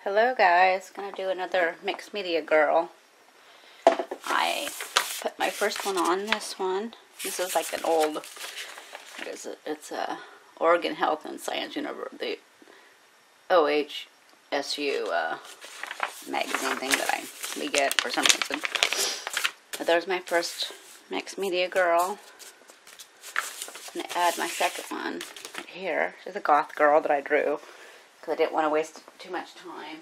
Hello guys, gonna do another mixed media girl. I put my first one on this one. This is like an old, what is it? It's a Oregon Health and Science University, the OHSU magazine thing that we get for some reason. But there's my first mixed media girl. I'm gonna add my second one right here. She's a goth girl that I drew because I didn't want to waste too much time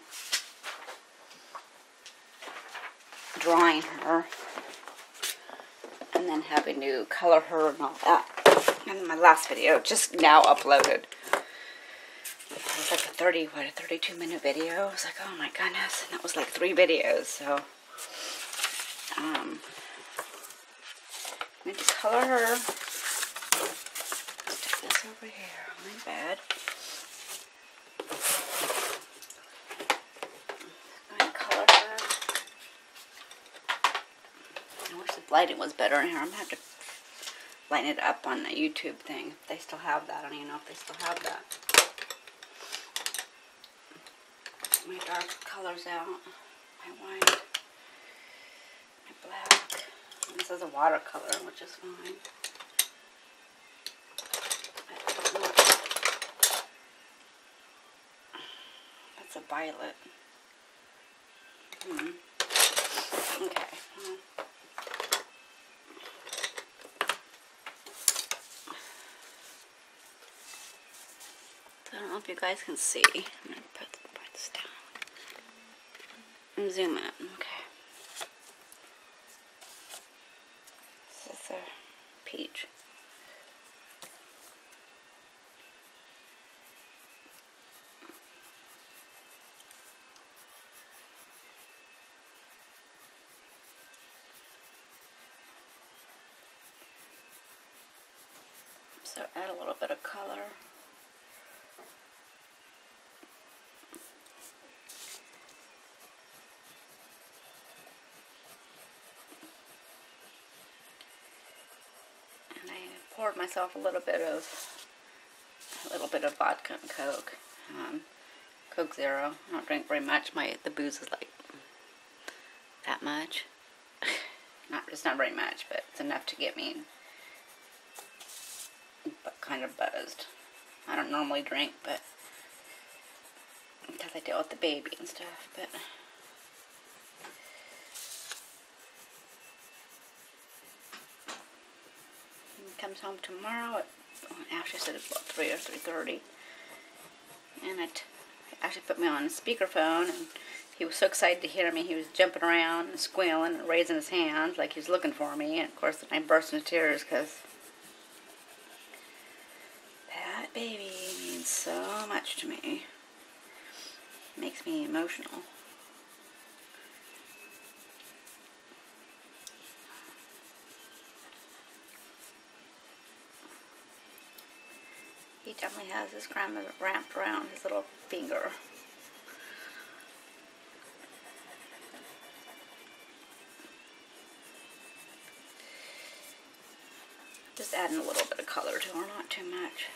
drawing her and then having to color her and all that. And my last video just now uploaded. It was like a 32-minute video. I was like, oh my goodness. And that was like 3 videos. So, I'm going to color her. Stick this over here on my bed. I'm going to color her. I wish the lighting was better in here. I'm going to have to lighten it up on the YouTube thing. If they still have that. I don't even know if they still have that. My dark colors out. My white. My black. And this is a watercolor, which is fine. That's a violet. Okay. I don't know if you guys can see. I'm going to put this down. And zoom in. Okay. This is a peach. So add a little bit of color. And I poured myself a little bit of vodka and Coke. Coke Zero. I don't drink very much. The booze is like that much. It's not very much, but it's enough to get me kind of buzzed. I don't normally drink, but because I deal with the baby and stuff, but he comes home tomorrow at, Ashley said it's about 3 or 3:30, and it actually put me on speakerphone, and he was so excited to hear me. He was jumping around and squealing and raising his hands like he was looking for me, and of course then I burst into tears because that baby means so much to me. It makes me emotional. He definitely has his grandmother wrapped around his little finger. Just adding a little bit of color to her, not too much.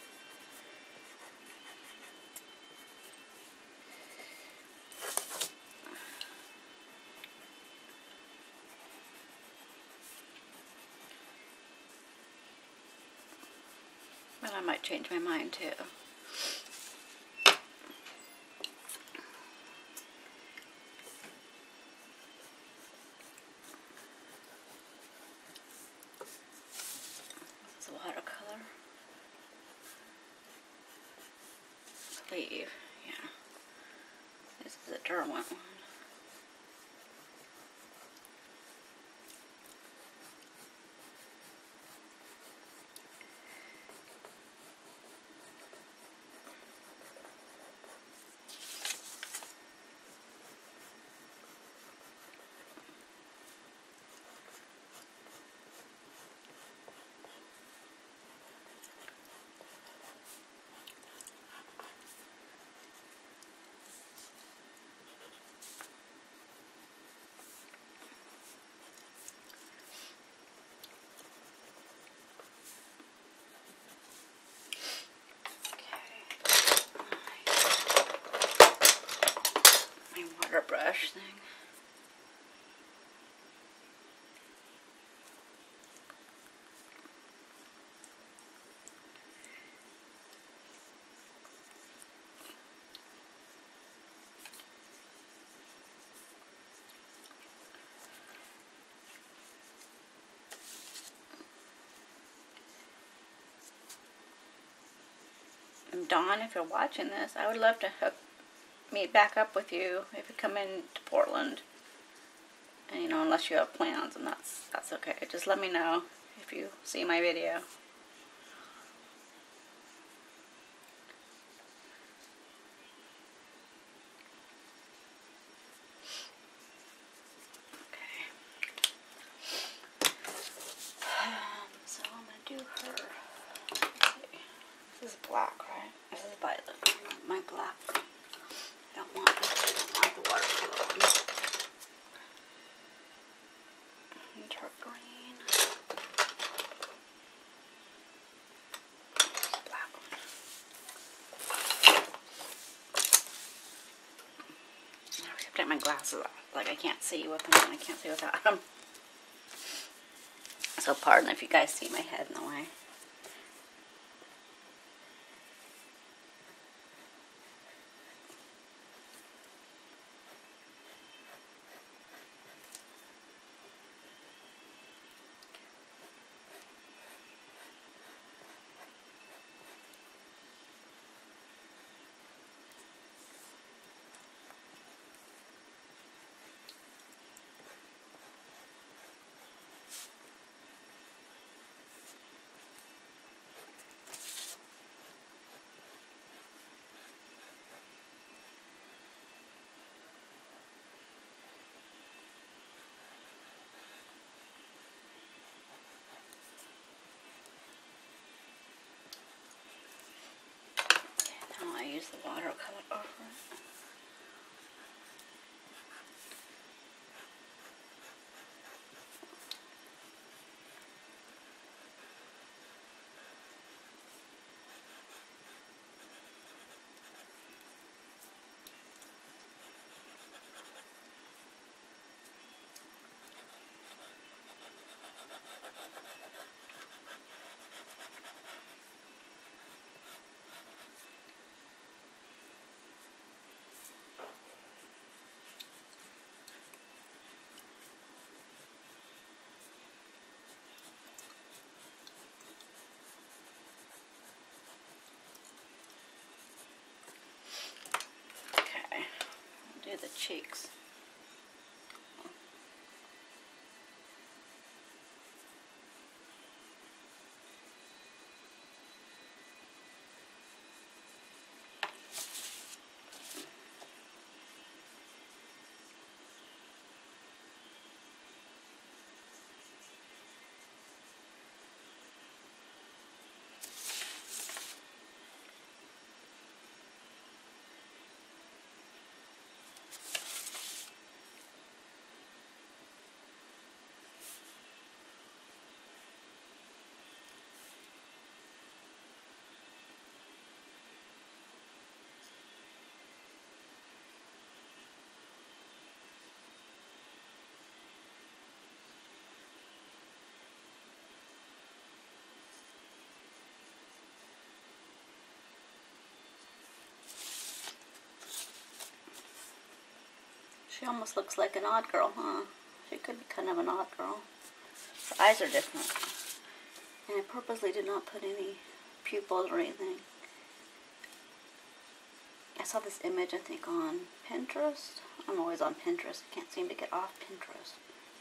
But I might change my mind too. This is a watercolor. Sleeve, yeah. This is a Derwent one. brush thing. And Dawn, if you're watching this, I would love to meet back up with you if you come into Portland. And you know, unless you have plans, and that's okay. Just let me know if you see my video. So I'm gonna do her. Let's see. This is black, right? This is violet. My black. I don't want the watercolor. And her green. Black one. I have to take my glasses off. Like I can't see with them and I can't see without them. So pardon if you guys see my head in the way. I use the watercolor over it. Do the cheeks. She almost looks like an odd girl, huh? She could be kind of an odd girl. Her eyes are different. And I purposely did not put any pupils or anything. I saw this image, I think, on Pinterest. I'm always on Pinterest. I can't seem to get off Pinterest.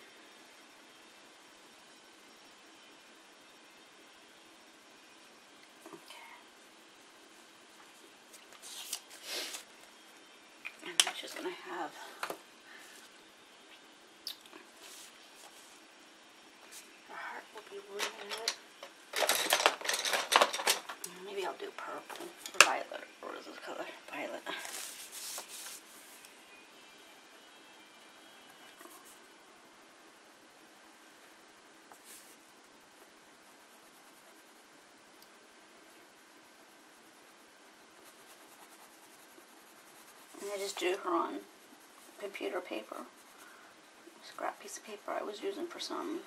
Okay. And then she's going to have... Maybe I'll do purple or violet. Or is this color? Violet. And I just drew her on computer paper. Scrap piece of paper I was using for some.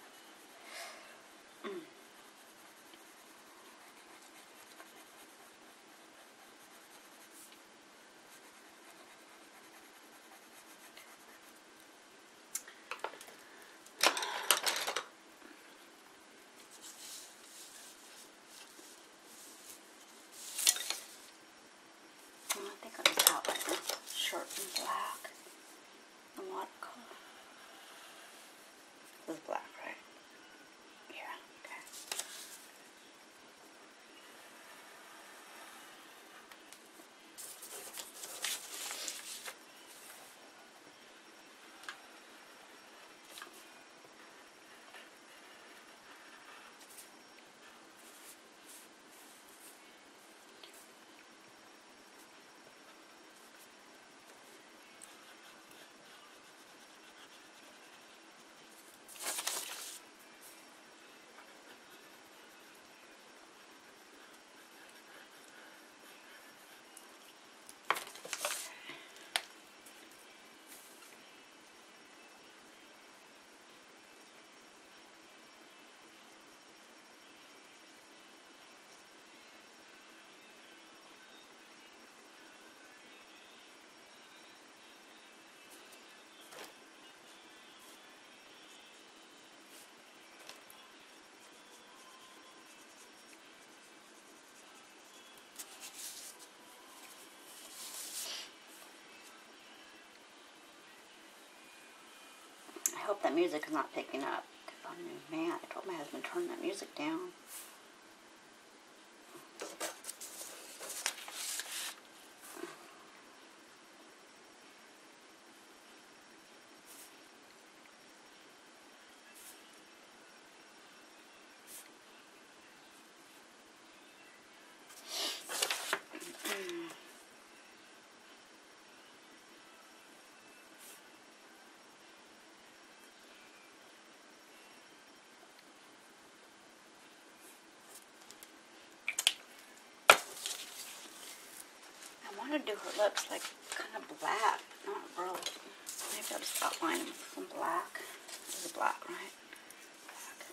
I think I'll just outline the shirt in black. The watercolor. This is black, right? Yeah, okay. I hope that music is not picking up. Man, I told my husband to turn that music down. I want to do her lips like kind of black, not real. Maybe I'll just outline them with some black. This is black, right? Black.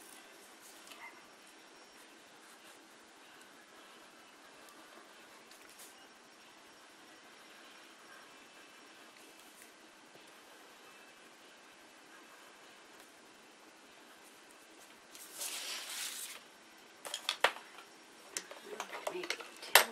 Okay. Maybe two.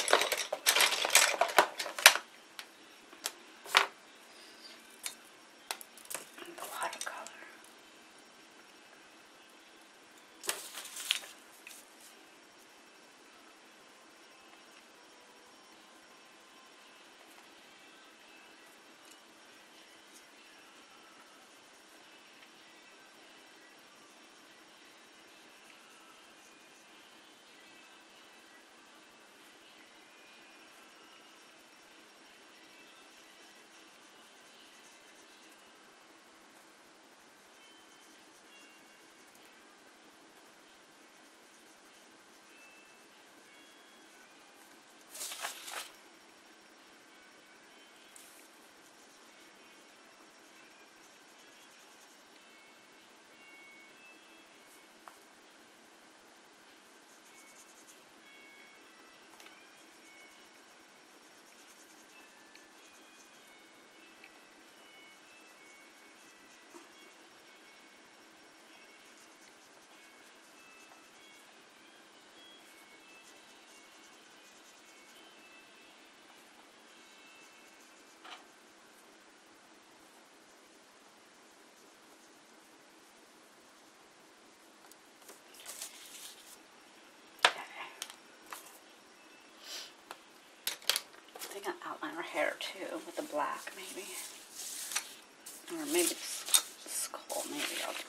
I think I'll outline her hair too with the black, maybe. Or maybe the skull, maybe I'll do.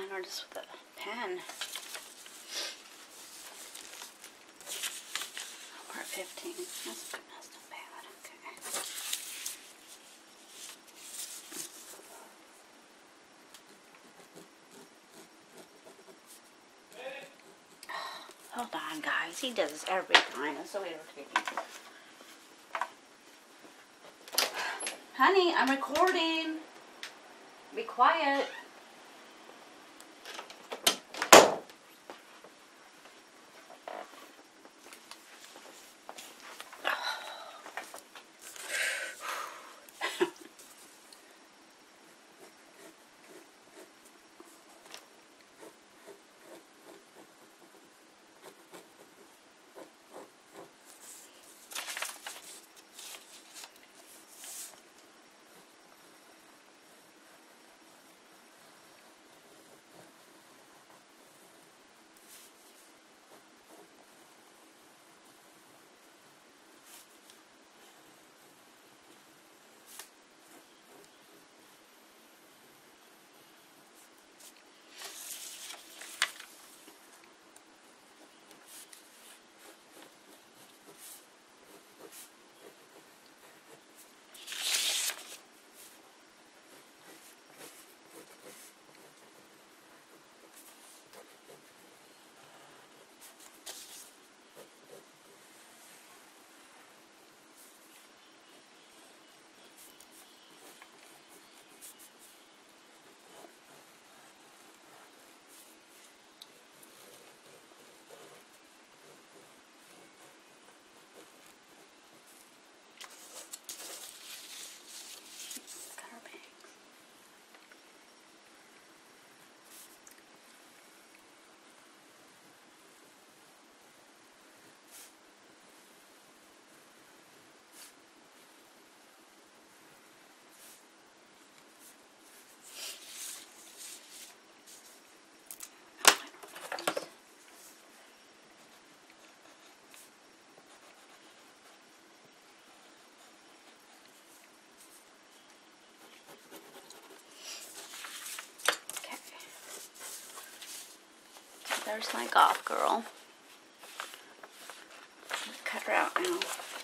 or just with a pen. We're at 15. That's not bad. Okay. Hold on, guys. He does this every time. It's so irritating. Honey, I'm recording. Be quiet. There's my goth girl. Cut her out now.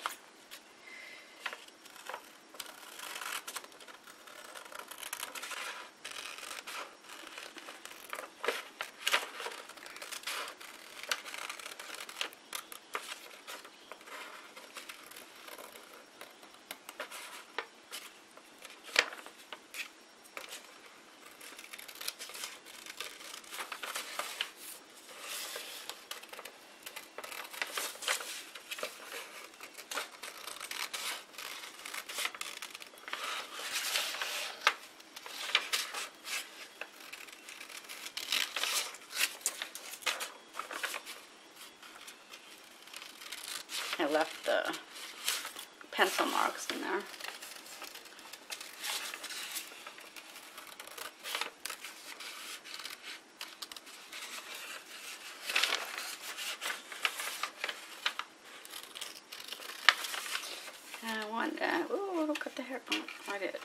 I left the pencil marks in there. And I wanted to, ooh, look at the hair. Oh, I did.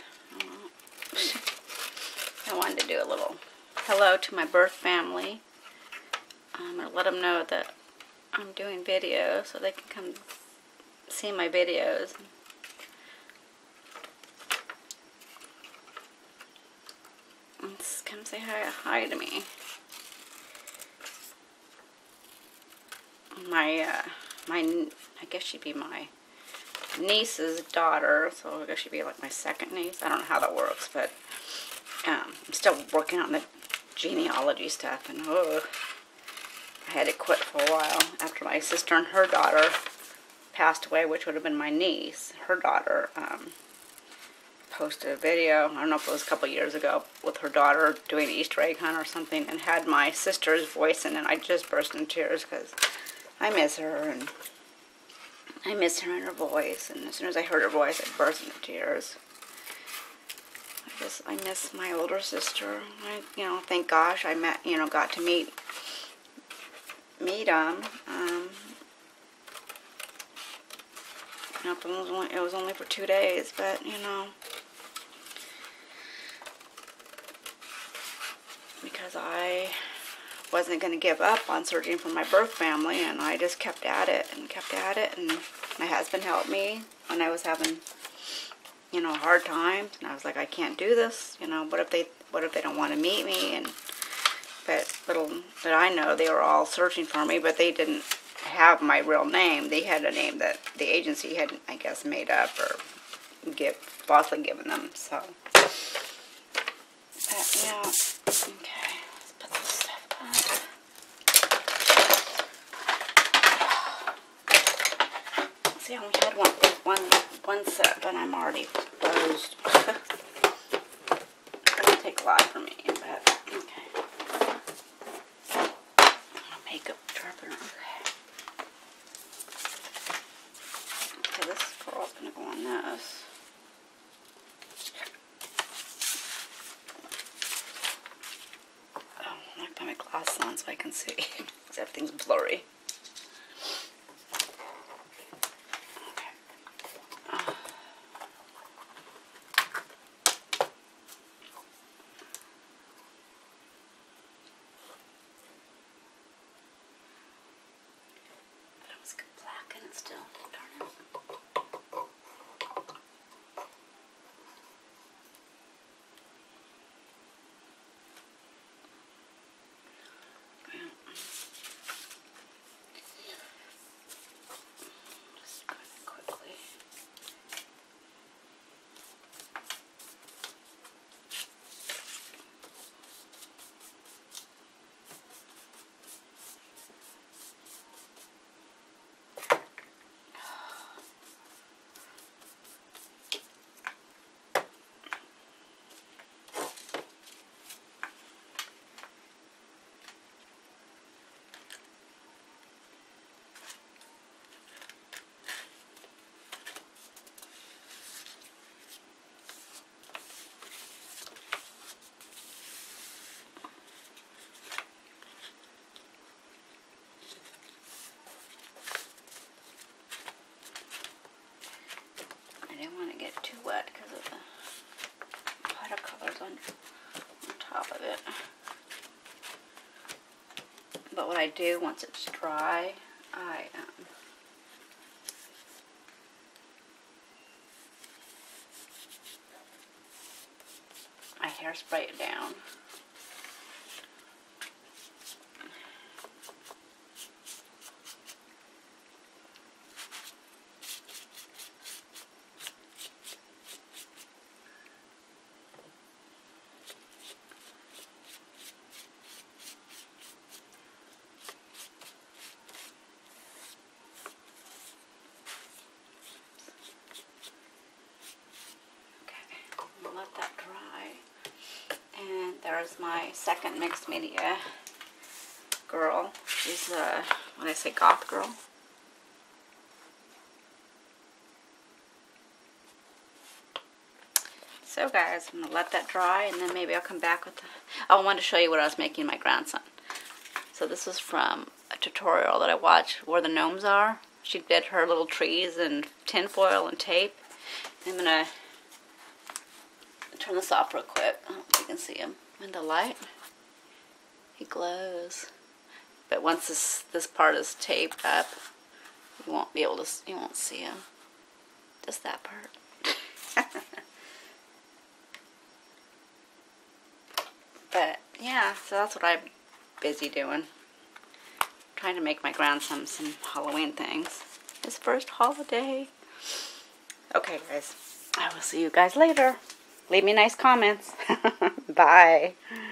I wanted to do a little hello to my birth family. I'm going to let them know that I'm doing videos so they can come see my videos. And come say hi to me. I guess she'd be my niece's daughter, so I guess she'd be like my second niece. I don't know how that works, but I'm still working on the genealogy stuff, and I had to quit for a while after my sister and her daughter passed away, which would have been my niece. Her daughter posted a video, I don't know if it was a couple years ago, with her daughter doing an Easter egg hunt or something, and had my sister's voice in it, and I just burst into tears because I miss her, and I miss her and her voice, and as soon as I heard her voice, I burst into tears. I miss my older sister. Thank gosh I got to meet them. It was only for 2 days, but because because I wasn't going to give up on searching for my birth family, and I just kept at it and kept at it, and my husband helped me when I was having, you know, hard times, and I was like, I can't do this, you know, what if they don't want to meet me? And but little did I know, they were all searching for me, but they didn't have my real name. They had a name that the agency had, I guess, made up or falsely given them. So, but, yeah, okay, let's put this stuff up. See, I only had one set, and I'm already closed. It's gonna take a lot for me, but okay. Makeup sharpener, okay. Okay, this curl's gonna go on this. Oh, I put my glasses on so I can see, because everything's blurry. Still, darn it. Just going quickly. I didn't want to get too wet because of the watercolors on top of it. But what I do once it's dry, I hairspray it down. Let that dry. And there's my second mixed media girl. She's when I say goth girl. So guys, I'm gonna let that dry, and then maybe I'll come back with I wanted to show you what I was making my grandson. So this is from a tutorial that I watched where the gnomes are. She did her little trees in tinfoil and tape. I'm gonna turn this off real quick. I don't know if you can see him in the light. He glows. But once this part is taped up, you won't be able to, you won't see him. Just that part. But yeah, so that's what I'm busy doing. Trying to make my grandson some Halloween things. His first holiday. Okay guys, I will see you guys later. Leave me nice comments. Bye.